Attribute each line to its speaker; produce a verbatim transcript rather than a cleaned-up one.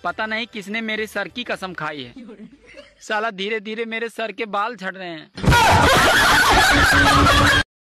Speaker 1: पता नहीं किसने मेरे सर की कसम खाई है। साला धीरे धीरे मेरे सर के बाल झड़ रहे हैं।